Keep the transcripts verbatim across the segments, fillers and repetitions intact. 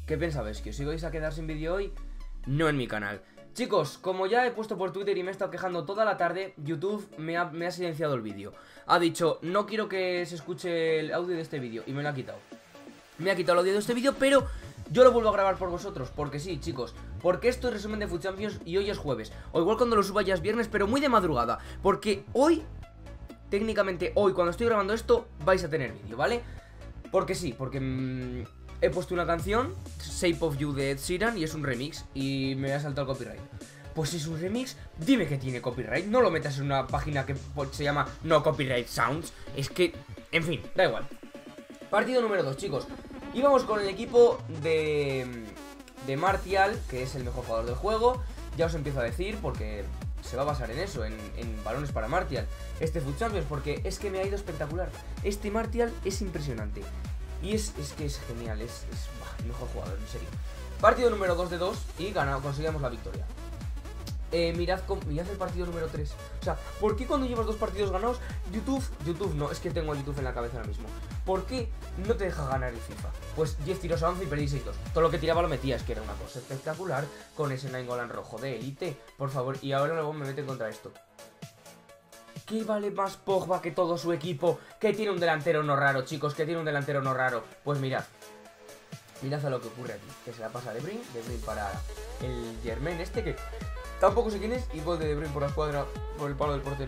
¿Qué pensabais? ¿Que os ibais a quedar sin vídeo hoy? No en mi canal. Chicos, como ya he puesto por Twitter y me he estado quejando toda la tarde, YouTube me ha, me ha silenciado el vídeo. Ha dicho, no quiero que se escuche el audio de este vídeo, y me lo ha quitado. Me ha quitado el audio de este vídeo, pero yo lo vuelvo a grabar por vosotros, porque sí, chicos. Porque esto es resumen de Foot Champions y hoy es jueves. O igual cuando lo suba ya es viernes, pero muy de madrugada. Porque hoy, técnicamente hoy, cuando estoy grabando esto, vais a tener vídeo, ¿vale? Porque sí, porque mmm, he puesto una canción, Shape of You de Ed Sheeran, y es un remix, y me ha saltado el copyright. Pues si es un remix, dime que tiene copyright. No lo metas en una página que se llama No Copyright Sounds. Es que, en fin, da igual. Partido número dos, chicos. Y vamos con el equipo de, de Martial, que es el mejor jugador del juego. Ya os empiezo a decir, porque se va a basar en eso, en, en balones para Martial, este Foot Champions, porque es que me ha ido espectacular. Este Martial es impresionante. Y es, es que es genial, es, es bah, el mejor jugador, en serio. Partido número dos de dos y ganamos, conseguimos la victoria. Eh, mirad, mirad el partido número tres. O sea, ¿por qué cuando llevas dos partidos ganados, YouTube, YouTube no, es que tengo a YouTube en la cabeza ahora mismo, ¿por qué no te deja ganar el FIFA? Pues diez tiros a once y perdí seis dos. Todo lo que tiraba lo metías, que era una cosa espectacular con ese Nainggolan rojo de élite, por favor. Y ahora luego me meten contra esto. ¿Qué vale más Pogba que todo su equipo? Que tiene un delantero no raro, chicos, que tiene un delantero no raro. Pues mirad, mirad a lo que ocurre aquí. Que se la pasa De Bruyne, De Bruyne para el Germain este, que tampoco sé quién es, y gol de De Bruyne por la escuadra, por el palo del portero.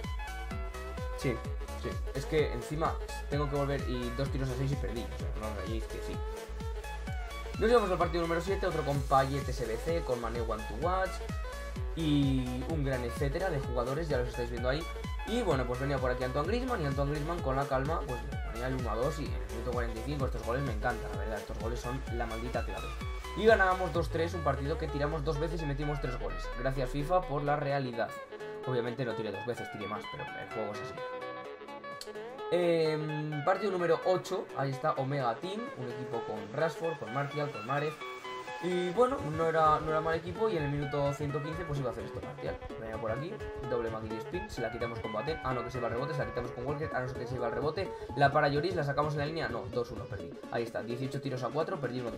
Sí, sí, es que encima tengo que volver y dos tiros a seis y perdí. O sea, no me digáis que sí. Nos llevamos al partido número siete, otro con Payet S B C, con Mané One to Watch y un gran etcétera de jugadores, ya los estáis viendo ahí. Y bueno, pues venía por aquí Antoine Griezmann, y Antoine Griezmann con la calma pues ponía el uno a dos, y en el minuto cuarenta y cinco estos goles me encantan, la verdad, estos goles son la maldita clave. Y ganábamos dos tres, un partido que tiramos dos veces y metimos tres goles. Gracias FIFA por la realidad. Obviamente no tiré dos veces, tiré más, pero el juego es así. Eh, partido número ocho, ahí está Omega Team, un equipo con Rashford, con Martial, con Mahrez. Y bueno, no era, no era mal equipo, y en el minuto ciento quince pues iba a hacer esto Martial. Venía por aquí, doble McGee spin, se la quitamos con Boateng, ah no, que se iba al rebote, se la quitamos con Walker, ah no, que se iba al rebote. La para Lloris, la sacamos en la línea, no, dos uno, perdí. Ahí está, dieciocho tiros a cuatro, perdí uno dos.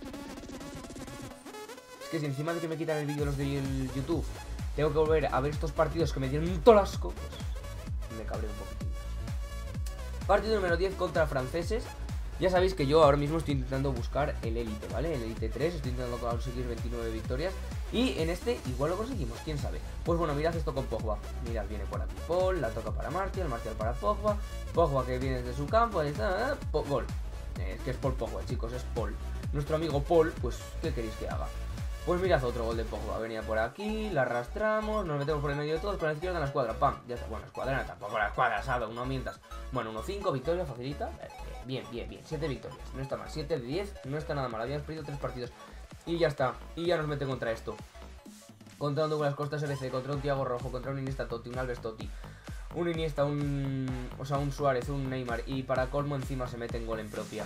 Es que si encima de que me quitan el vídeo los de YouTube, tengo que volver a ver estos partidos que me dieron un tolasco, pues me cabré un poquitín. Partido número diez contra franceses. Ya sabéis que yo ahora mismo estoy intentando buscar el Elite, ¿vale? El Elite tres, estoy intentando conseguir veintinueve victorias. Y en este igual lo conseguimos, quién sabe. Pues bueno, mirad esto con Pogba. Mirad, viene por aquí Paul, la toca para Martial, Martial para Pogba. Pogba que viene desde su campo, ahí está, eh, gol. Eh, es que es Paul Pogba, chicos, es Paul. Nuestro amigo Paul, pues, ¿qué queréis que haga? Pues mirad otro gol de Pogba, venía por aquí, la arrastramos, nos metemos por el medio de todos, con la izquierda en la escuadra, pam, ya está, bueno, escuadra tampoco la escuadra, asado, no mientas. Bueno, uno cinco, victoria, facilita, eh, bien, bien, bien, siete victorias, no está mal, siete de diez, no está nada mal, habíamos perdido tres partidos, y ya está, y ya nos mete contra esto. Contra un Douglas Costa S B C, contra un Thiago Rojo, contra un Iniesta Totti, un Alves Totti, un Iniesta, un, o sea, un Suárez, un Neymar, y para colmo encima se mete en gol en propia.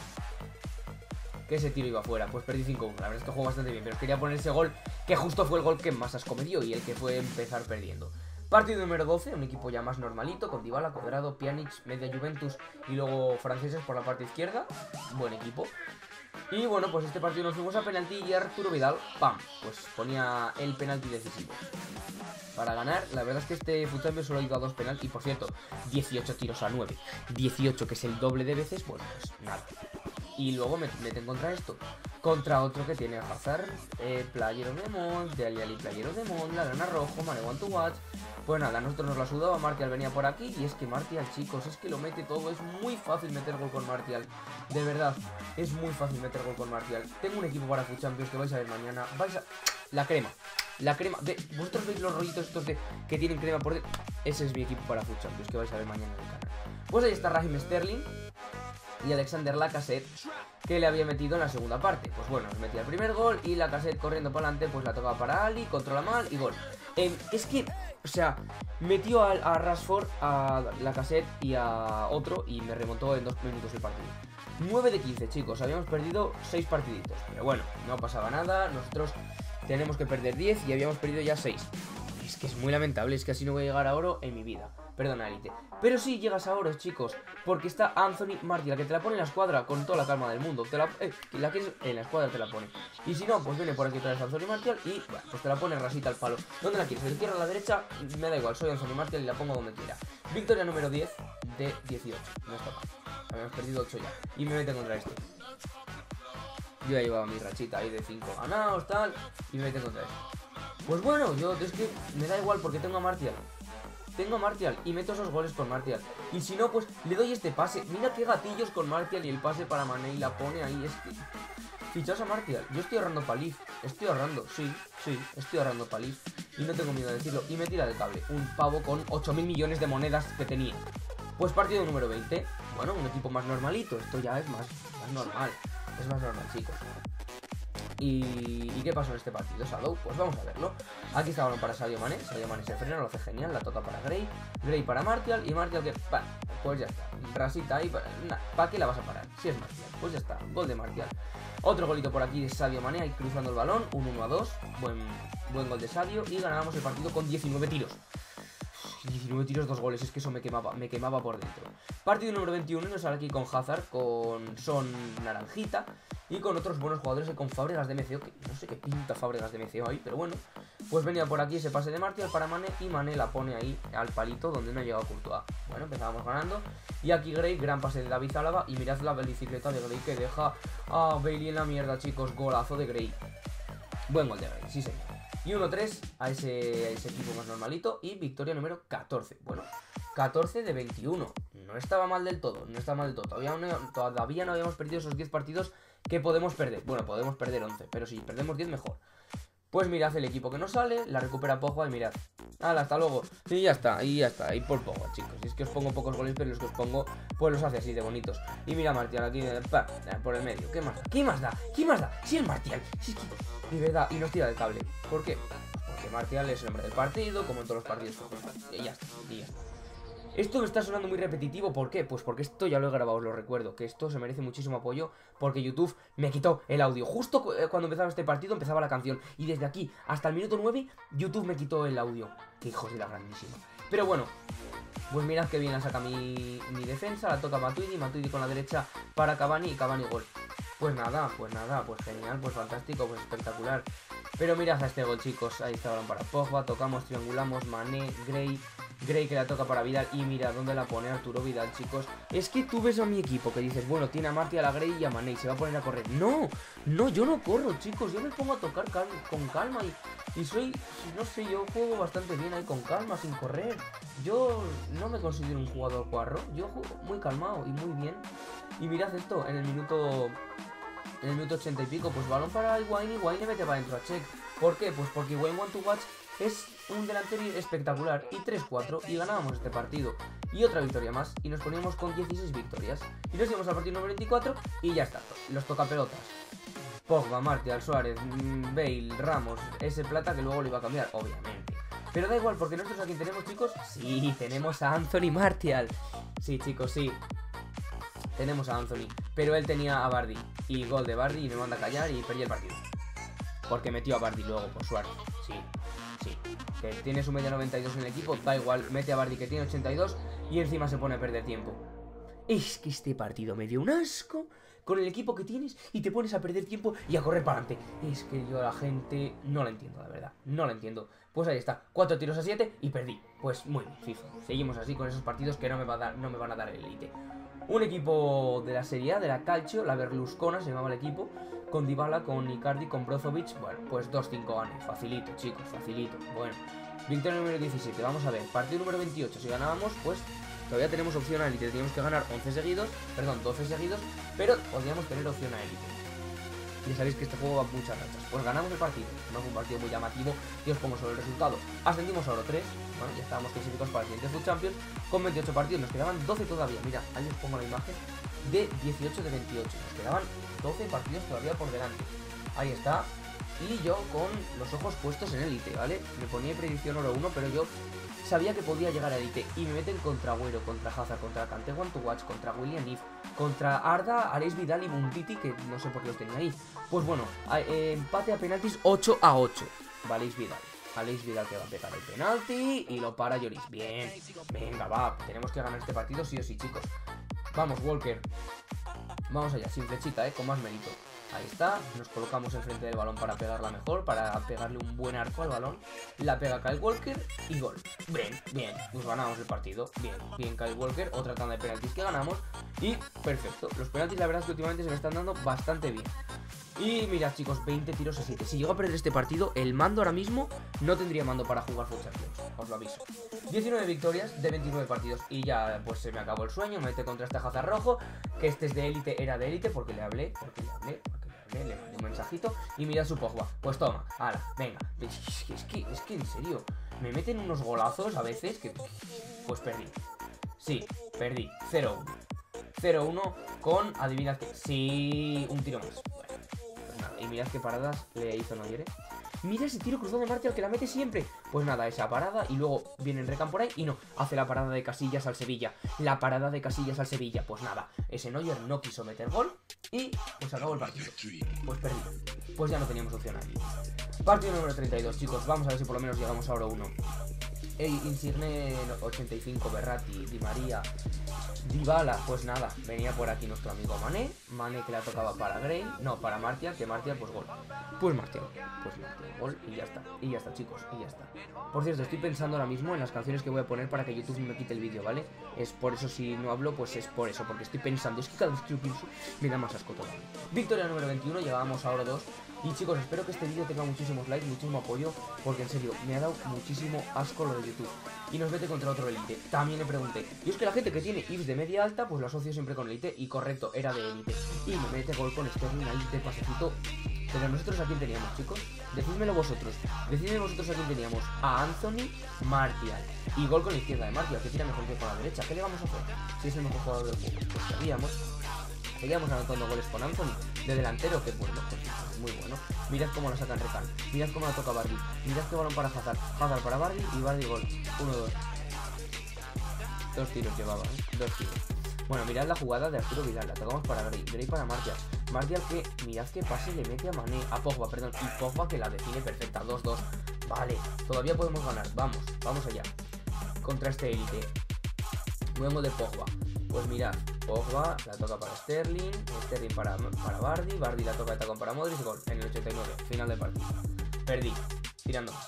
Que ese tiro iba fuera, pues perdí cinco uno, la verdad es que juego bastante bien, pero quería poner ese gol, que justo fue el gol que más asco me dio y el que fue empezar perdiendo. Partido número doce, un equipo ya más normalito, con Dybala, Cuadrado, Pjanic, media Juventus y luego franceses por la parte izquierda, buen equipo. Y bueno, pues este partido nos fuimos a penalti y Arturo Vidal, pam, pues ponía el penalti decisivo para ganar. La verdad es que este Foot Champions solo ha ido a dos penaltis, y por cierto, dieciocho tiros a nueve, dieciocho que es el doble de veces, bueno, pues nada. Y luego me meten contra esto, contra otro que tiene a Hazard, eh, Player of the Month, de Ali Player of the Month, la gana rojo, Mané One to Watch. Pues nada, a nosotros nos la sudaba, Martial venía por aquí, y es que Martial, chicos, es que lo mete todo, es muy fácil meter gol con Martial, de verdad, es muy fácil meter gol con Martial. Tengo un equipo para Foot Champions que vais a ver mañana, vais a... La crema, la crema, de... vosotros veis los rollitos estos de que tienen crema por dentro, ese es mi equipo para Foot Champions que vais a ver mañana en el canal. Pues ahí está Raheem Sterling y Alexander Lacazette, que le había metido en la segunda parte. Pues bueno, nos metía el primer gol y Lacazette corriendo para adelante, pues la toca para Ali, controla mal y gol. Eh, es que, o sea, metió a, a Rashford, a Lacazette y a otro y me remontó en dos minutos el partido. nueve de quince, chicos, habíamos perdido seis partiditos, pero bueno, no pasaba nada, nosotros tenemos que perder diez y habíamos perdido ya seis. Es que es muy lamentable, es que así no voy a llegar a oro en mi vida. perdona, Elite. Pero sí llegas a oro, chicos, porque está Anthony Martial, que te la pone en la escuadra con toda la calma del mundo. Te la, eh, la que es en la escuadra te la pone. Y si no, pues viene por aquí otra vez Anthony Martial y, bueno, pues te la pone rasita al palo. ¿Dónde la quieres? ¿De izquierda a la derecha? Me da igual, soy Anthony Martial y la pongo donde quiera. Victoria número diez de dieciocho. No está mal. Habíamos perdido ocho ya. Y me mete contra este. Yo ya llevaba mi rachita ahí de cinco ganados, tal. Y me mete contra este. Pues bueno, yo es que me da igual porque tengo a Martial. Tengo a Martial y meto esos goles con Martial. Y si no, pues le doy este pase. Mira qué gatillos con Martial y el pase para Mané y la pone ahí. Es que... Fichas a Martial. Yo estoy ahorrando palif. Estoy ahorrando, sí, sí, estoy ahorrando palif. Y no tengo miedo de decirlo. Y me tira de cable. Un pavo con ocho mil millones de monedas que tenía. Pues partido número veinte. Bueno, un equipo más normalito. Esto ya es más, más normal. Es más normal, chicos. ¿Y, ¿Y qué pasó en este partido, Shadow? Pues vamos a verlo. Aquí está balón para Sadio Mané. Sadio Mané se frena, lo hace genial. La toca para Gray. Gray para Martial. Y Martial que... Bah, pues ya está. Rasita ahí. Nah, ¿para qué la vas a parar? Si es Martial. Pues ya está. Gol de Martial. Otro golito por aquí de Sadio Mané. Ahí cruzando el balón. Un uno a dos. Buen, buen gol de Sadio. Y ganábamos el partido con diecinueve tiros. diecinueve tiros, dos goles, es que eso me quemaba, me quemaba por dentro. Partido número veintiuno, nos sale aquí con Hazard, con Son Naranjita y con otros buenos jugadores, con Fábregas de M C O, que no sé qué pinta Fábregas de M C O ahí, pero bueno. Pues venía por aquí ese pase de Martial para Mané y Mané la pone ahí al palito donde no ha llegado Courtois. Bueno, empezábamos ganando y aquí Gray, gran pase de David Álava y mirad la bicicleta de Gray que deja a Bailey en la mierda, chicos, golazo de Gray. Buen gol de Gray, sí señor. Y uno tres a ese, a ese equipo más normalito. Y victoria número catorce. Bueno, catorce de veintiuno. No estaba mal del todo, no estaba mal del todo. Todavía no, todavía no habíamos perdido esos diez partidos que podemos perder. Bueno, podemos perder once, pero si perdemos diez mejor. Pues mirad el equipo que nos sale, la recupera Pogba y mirad. ¡Hala, hasta luego! Y ya está, y ya está, y por Pogba, chicos. Y es que os pongo pocos goles, pero los que os pongo, pues los hace así de bonitos. Y mira Martial aquí, pa, por el medio. ¿Qué más da? ¿Qué más da? ¿Qué más da? Sí, el Martial. Sí, es que... De verdad, y nos tira del cable. ¿Por qué? Porque Martial es el hombre del partido, como en todos los partidos. Y ya está, y ya está. Esto me está sonando muy repetitivo, ¿por qué? Pues porque esto ya lo he grabado, os lo recuerdo, que esto se merece muchísimo apoyo porque YouTube me quitó el audio. Justo cuando empezaba este partido empezaba la canción y desde aquí hasta el minuto nueve YouTube me quitó el audio. Qué hijos de la grandísima. Pero bueno, pues mirad que bien la saca mi, mi defensa, la toca Matuidi, Matuidi con la derecha para Cavani y Cavani gol. Pues nada, pues nada, pues genial, pues fantástico, pues espectacular. Pero mirad a este gol, chicos, ahí está el balón para Pogba, tocamos, triangulamos, Mané, Gray... Gray que la toca para Vidal y mira dónde la pone Arturo Vidal, chicos. Es que tú ves a mi equipo que dices, bueno, tiene a Martial, a Gray y a Mané y se va a poner a correr. No, no, yo no corro, chicos. Yo me pongo a tocar cal con calma y, y soy, no sé, yo juego bastante bien ahí con calma, sin correr. Yo no me considero un jugador cuarro, yo juego muy calmado y muy bien. Y mirad esto, en el minuto... En el minuto ochenta y pico, pues balón para Higuaín y Higuaín le mete para adentro a Check. ¿Por qué? Pues porque Higuaín One to Watch es un delantero espectacular y tres cuatro y ganábamos este partido. Y otra victoria más y nos poníamos con dieciséis victorias. Y nos íbamos al partido número veinticuatro y ya está. Los toca pelotas. Pogba, Martial, Suárez, Bale, Ramos, ese plata que luego lo iba a cambiar, obviamente. Pero da igual porque nosotros aquí tenemos, chicos, sí, tenemos a Anthony Martial. Sí, chicos, sí. Tenemos a Anthony, pero él tenía a Vardy. Y gol de Vardy y me manda a callar y perdí el partido. Porque metió a Vardy luego por Suárez. Sí, sí. Que tiene su media noventa y dos en el equipo, da igual, mete a Vardy que tiene ochenta y dos y encima se pone a perder tiempo. Es que este partido me dio un asco con el equipo que tienes y te pones a perder tiempo y a correr para adelante. Es que yo a la gente no la entiendo, la verdad, no la entiendo. Pues ahí está, cuatro tiros a siete y perdí. Pues muy bien, FIFA. Seguimos así con esos partidos que no me, va a dar, no me van a dar el Elite. Un equipo de la Serie A, de la Calcio, la Berluscona se llamaba el equipo, con Dybala, con Icardi, con Brozovic. Bueno, pues dos cinco ganes, facilito, chicos, facilito. Bueno, victoria número diecisiete, vamos a ver, partido número veintiocho, si ganábamos, pues todavía tenemos opción a Elite, teníamos que ganar once seguidos, perdón, doce seguidos, pero podríamos tener opción a Elite. Ya sabéis que este juego va a muchas rachas. Pues ganamos el partido, no fue un partido muy llamativo y os pongo sobre el resultado. Ascendimos a oro tres, bueno, ya estábamos clasificados para el siguiente Foot Champions con veintiocho partidos, nos quedaban doce todavía. Mira, ahí os pongo la imagen de dieciocho de veintiocho, nos quedaban doce partidos todavía por delante. Ahí está, y yo con los ojos puestos en Elite, ¿vale? Me ponía predicción oro uno, pero yo sabía que podía llegar a Elite y me meten contra Agüero, contra Hazard, contra Kanté, One to Watch, contra William If, contra Arda, Alex Vidal y Muntiti, que no sé por qué los tenía ahí. Pues bueno, a, eh, empate a penaltis ocho a ocho, ¿vale? Vidal. Aleix Vidal que va a pegar el penalti y lo para Lloris. Bien, venga, va, tenemos que ganar este partido sí o sí, chicos. Vamos, Walker. Vamos allá, sin flechita, eh, con más mérito. Ahí está, nos colocamos enfrente del balón para pegarla mejor, para pegarle un buen arco al balón. La pega Kyle Walker y gol. Bien, bien, nos ganamos el partido. Bien, bien Kyle Walker, otra tanda de penaltis que ganamos. Y perfecto, los penaltis la verdad es que últimamente se me están dando bastante bien. Y mirad chicos, veinte tiros a siete. Si llego a perder este partido, el mando ahora mismo no tendría mando para jugar Foot Champions, os lo aviso. diecinueve victorias de veintinueve partidos. Y ya pues se me acabó el sueño. Me mete contra este Hazard rojo. Que este es de élite, era de élite porque le hablé, porque le hablé, porque le hablé, le mandé un mensajito. Y mirad su Pogba. Pues toma, ala, venga. Es que, es que, es que en serio, me meten unos golazos a veces que... Pues perdí. Sí, perdí. cero uno. cero uno con, adivinad que... Sí, un tiro más. Bueno. Y mirad qué paradas le hizo Neuer, ¿eh? Mira ese tiro cruzado de Martial que la mete siempre. Pues nada, esa parada y luego viene el Recamp por ahí y no, hace la parada de Casillas al Sevilla. La parada de Casillas al Sevilla. Pues nada, ese Neuer no quiso meter gol y pues acabó el partido. Pues perdí. Pues ya no teníamos opción aquí. Partido número treinta y dos, chicos. Vamos a ver si por lo menos llegamos a oro uno. Ey, Insigne ochenta y cinco, Berratti, Di María, Dybala, pues nada, venía por aquí nuestro amigo Mané, Mané que la tocaba para Gray, no, para Martial, que Martial pues gol, pues Martial, pues Martial, gol y ya está, y ya está chicos, y ya está. Por cierto, estoy pensando ahora mismo en las canciones que voy a poner para que YouTube me quite el vídeo, ¿vale? Es por eso si no hablo, pues es por eso, porque estoy pensando, es que cada vez que yo pienso me da más asco todavía. Victoria número veintiuno, llegábamos a oro dos. Y chicos, espero que este vídeo tenga muchísimos likes, muchísimo apoyo, porque en serio, me ha dado muchísimo asco lo de YouTube. Y nos mete contra otro élite. También le pregunté. Y es que la gente que tiene I F de media alta, pues lo asocio siempre con élite. Y correcto, era de élite. Y me mete gol con Sterling ahí de pasecito. Pero nosotros a quién teníamos, chicos. Decidmelo vosotros. Decidme vosotros a quién teníamos. A Anthony Martial. Y gol con la izquierda de Martial, que tira mejor que con la derecha. ¿Qué le vamos a hacer? Si es el mejor jugador del juego. Pues sabíamos. Seguíamos anotando goles con Anthony de delantero, que bueno, pues muy bueno. Mirad cómo la sacan Recamp, mirad cómo la toca Bardi, mirad qué balón para Hazard, Hazard para Bardi y Bardi gol. uno dos. Dos tiros llevaba, ¿eh? Dos tiros. Bueno, mirad la jugada de Arturo Vidal, la tocamos para Gray, Gray para Martial. Martial que, mirad qué pase le mete a Mané, a Pogba, perdón, y Pogba que la define perfecta, dos dos. Vale, todavía podemos ganar, vamos, vamos allá. Contra este élite. Nuevo de Pogba. Pues mirad, Pogba la toca para Sterling, Sterling para, para Bardi, Bardi la toca de tacón para Modric y gol en el ochenta y nueve, final del partido. Perdí, tirando más.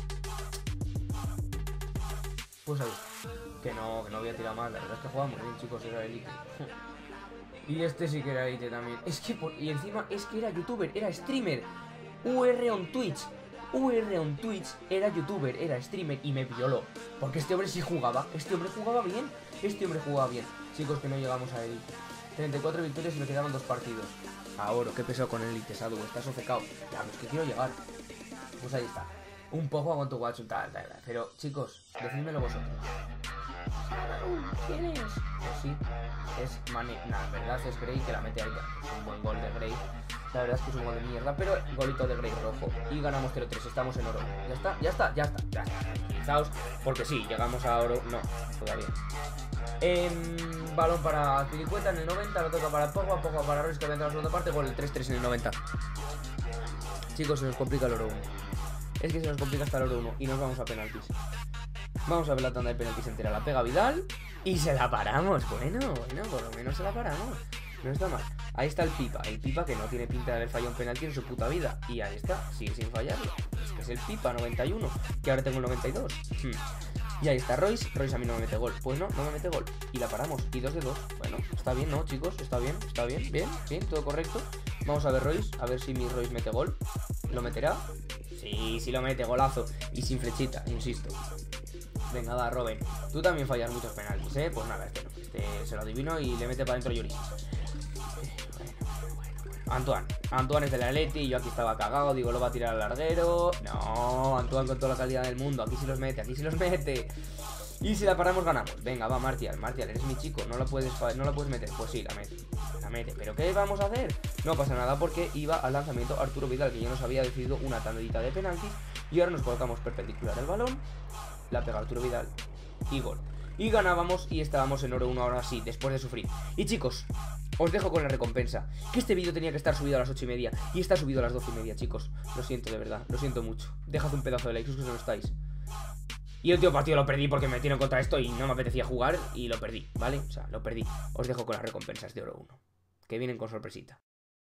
Pues ahí, que no, que no había tirado más, la verdad es que jugamos bien chicos, era élite. Y este sí que era élite también. Es que, por, y encima es que era youtuber, era streamer, U R on Twitch. U R on Twitch era youtuber, era streamer y me violó. Porque este hombre sí jugaba, este hombre jugaba bien, este hombre jugaba bien. Chicos, que no llegamos a élite. treinta y cuatro victorias y me quedaban dos partidos. A oro, qué pesado con élite, Sadu, estás ofecado. Ya, es que quiero llegar. Pues ahí está. Un poco con tu guacho, tal, tal, tal. Pero, chicos, decídmelo vosotros. ¿Quién es? Pues sí, es Mané. Nah, la verdad es Gray que la mete ahí. Es un buen gol de Gray. La verdad es que es un gol de mierda, pero golito de Gray rojo. Y ganamos cero tres, estamos en oro. Ya está, ya está, ya está, ya está. Tranquilizaos, porque sí, llegamos a oro. No, todavía. Eh, balón para Pilicueta en el noventa, lo toca para Pogba, Pogba para Royce que va a entrar en la segunda parte, gol el tres tres en el noventa. Chicos, se nos complica el oro uno. Es que se nos complica hasta el oro uno y nos vamos a penaltis. Vamos a ver la tanda de penaltis entera, la pega Vidal y se la paramos. Bueno, bueno, por lo menos se la paramos. No está mal. Ahí está el Pipa, el Pipa que no tiene pinta de haber fallado un penalti en su puta vida. Y ahí está, sigue sin fallarlo. Es que es el Pipa noventa y uno, que ahora tengo el noventa y dos. Hmm. Y ahí está Royce, Royce a mí no me mete gol. Pues no, no me mete gol. Y la paramos, y dos de dos. Bueno, está bien, ¿no, chicos? Está bien, está bien, bien, bien, todo correcto. Vamos a ver Royce, a ver si mi Royce mete gol. ¿Lo meterá? Sí, sí lo mete, golazo. Y sin flechita, insisto. Venga, va, Robin. Tú también fallas muchos penaltis, ¿eh? Pues nada, este no. Este se lo adivino y le mete para adentro Lloris. Antoine, Antoine es del Atleti y yo aquí estaba cagado, digo, lo va a tirar al larguero. No, Antoine con toda la calidad del mundo, aquí sí los mete, aquí sí los mete. Y si la paramos ganamos. Venga, va, Martial, Martial, eres mi chico, no la puedes, no la puedes meter. Pues sí, la mete, la mete. ¿Pero qué vamos a hacer? No pasa nada porque iba al lanzamiento Arturo Vidal, que ya nos había decidido una tandita de penaltis. Y ahora nos colocamos perpendicular al balón, la pega Arturo Vidal y gol. Y ganábamos y estábamos en oro uno ahora sí, después de sufrir. Y chicos, os dejo con la recompensa. Que este vídeo tenía que estar subido a las ocho y media y está subido a las doce y media, chicos. Lo siento, de verdad, lo siento mucho. Dejad un pedazo de like, si que no estáis. Y el último partido lo perdí porque me metieron contra esto y no me apetecía jugar y lo perdí, ¿vale? O sea, lo perdí. Os dejo con las recompensas de oro uno, que vienen con sorpresita.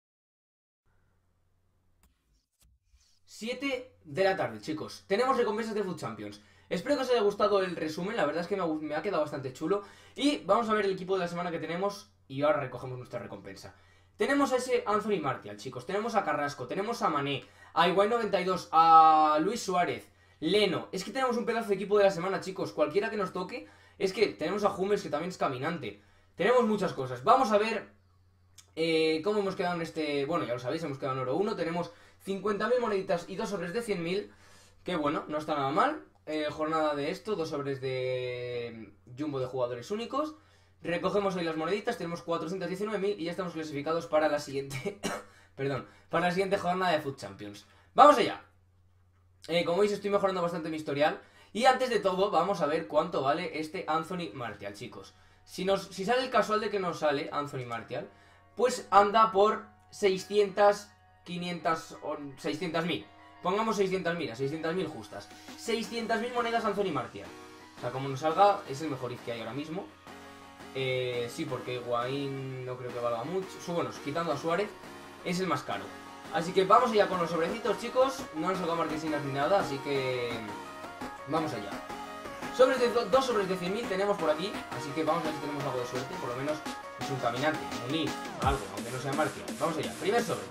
siete de la tarde, chicos. Tenemos recompensas de Food Champions. Espero que os haya gustado el resumen, la verdad es que me ha, me ha quedado bastante chulo. Y vamos a ver el equipo de la semana que tenemos y ahora recogemos nuestra recompensa. Tenemos a ese Anthony Martial, chicos. Tenemos a Carrasco, tenemos a Mané, a Higuaín noventa y dos, a Luis Suárez, Leno. Es que tenemos un pedazo de equipo de la semana, chicos. Cualquiera que nos toque. Es que tenemos a Hummels, que también es caminante. Tenemos muchas cosas. Vamos a ver eh, cómo hemos quedado en este... Bueno, ya lo sabéis, hemos quedado en oro uno. Tenemos cincuenta mil moneditas y dos sobres de cien mil. Que bueno, no está nada mal. Eh, jornada de esto, dos sobres de Jumbo de jugadores únicos. Recogemos hoy las moneditas, tenemos cuatrocientos diecinueve mil y ya estamos clasificados para la siguiente... Perdón, para la siguiente jornada de Food Champions. ¡Vamos allá! Eh, como veis, estoy mejorando bastante mi historial. Y antes de todo, vamos a ver cuánto vale este Anthony Martial, chicos. Si, nos, si sale el casual de que nos sale Anthony Martial, pues anda por seiscientas, quinientas o seiscientas mil. Pongamos seiscientas mil, a seiscientas mil justas. seiscientas mil monedas Anthony Martial. O sea, como nos salga, es el mejor I Z que hay ahora mismo. Eh, sí, porque Higuaín no creo que valga mucho. Bueno, quitando a Suárez, es el más caro. Así que vamos allá con los sobrecitos, chicos. No han sacado marquesinas ni nada, así que... vamos allá. Sobres de do, dos sobres de cien mil tenemos por aquí. Así que vamos a ver si tenemos algo de suerte. Por lo menos es un caminante, un Leaf, algo, aunque no sea Martial. Vamos allá, primer sobre.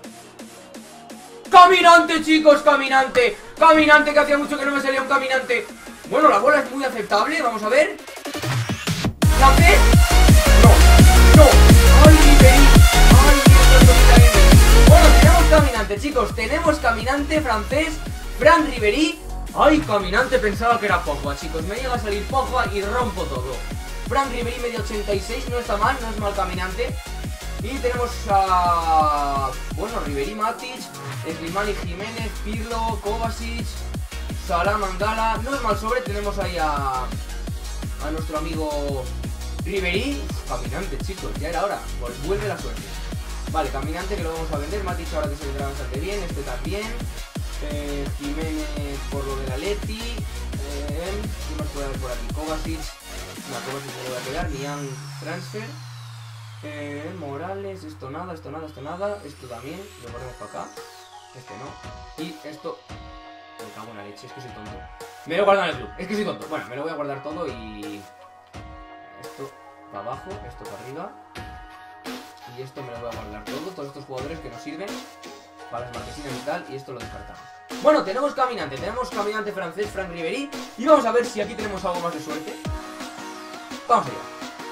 ¡Caminante, chicos! ¡Caminante! ¡Caminante! Que hacía mucho que no me salía un caminante. Bueno, la bola es muy aceptable, vamos a ver. ¿Francés? No, no. ¡Ay, Ribery! ¡Ay, Dios! Bueno, tenemos caminante, chicos. Tenemos caminante francés, Fran Ribery. ¡Ay, caminante! Pensaba que era Pogba, chicos. Me llega a salir Pogba y rompo todo. Fran Ribery, medio ochenta y seis, no está mal, no es mal caminante. Y tenemos a... bueno, Ribery, Matic, Slimani, Jiménez, Pirlo, Kovacic, Salah, Mangala. No es mal sobre, tenemos ahí a... a nuestro amigo Ribery. Caminante, chicos, ya era hora. Pues vuelve la suerte. Vale, caminante que lo vamos a vender. Matic ahora que se vendrá bastante bien, este también. Eh, Jiménez por lo de la Leti. Eh, ¿Qué más puede haber por aquí? Kovacic. No, Kovacic no lo voy a quedar. Niang transfer. Eh, Morales, esto nada, esto nada, esto nada. Esto también, lo ponemos para acá. Este no. Y esto... me cago en la leche, es que soy tonto. Me lo he guardado en el club, es que soy tonto. Bueno, me lo voy a guardar todo y... esto para abajo, esto para arriba. Y esto me lo voy a guardar todo. Todos estos jugadores que nos sirven para las marquesinas y tal. Y esto lo descartamos. Bueno, tenemos caminante, tenemos caminante francés, Franck Ribery. Y vamos a ver si aquí tenemos algo más de suerte. Vamos allá.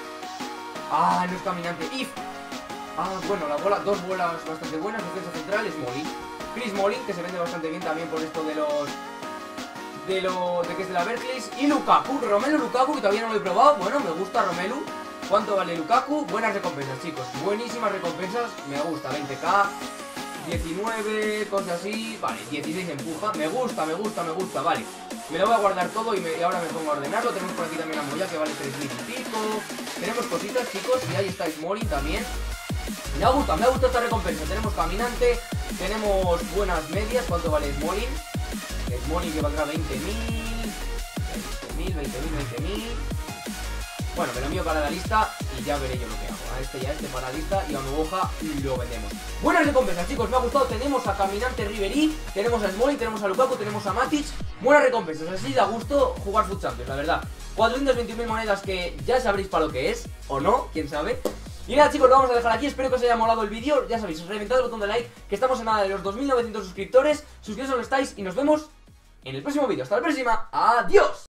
Ah, no es caminante. If. Ah, bueno, la bola, dos bolas bastante buenas. Defensa central es Molin. Chris Molin, que se vende bastante bien también por esto de los... De lo... de que es de la Berkeley. Y Lukaku, Romelu Lukaku, que todavía no lo he probado. Bueno, me gusta Romelu. ¿Cuánto vale Lukaku? Buenas recompensas, chicos. Buenísimas recompensas. Me gusta, veinte k, diecinueve, cosas así. Vale, dieciséis empuja. Me gusta, me gusta, me gusta, vale. Me lo voy a guardar todo y, me, y ahora me pongo a ordenarlo. Tenemos por aquí también a Moya, que vale tres mil y pico. Tenemos cositas, chicos. Y ahí está Smolin también. Me gusta, me ha gustado esta recompensa. Tenemos caminante, tenemos buenas medias. ¿Cuánto vale Smolin? Smolin que valdrá veinte mil, veinte mil, veinte mil, veinte mil. Bueno, me lo envío para la lista y ya veré yo lo que hago. A este y a este para la lista y a Nuboja lo vendemos. Buenas recompensas, chicos, me ha gustado. Tenemos a caminante Ribery, tenemos a Smolin, tenemos a Lukaku, tenemos a Matic. Buenas recompensas, así da gusto jugar Food Champions, la verdad. cuatrocientas veintiún mil monedas que ya sabréis para lo que es, o no, quién sabe. Y nada, chicos, lo vamos a dejar aquí. Espero que os haya molado el vídeo. Ya sabéis, reventad el botón de like, que estamos en nada de los dos mil novecientos suscriptores. Suscribiros si no estáis y nos vemos en el próximo vídeo. Hasta la próxima. ¡Adiós!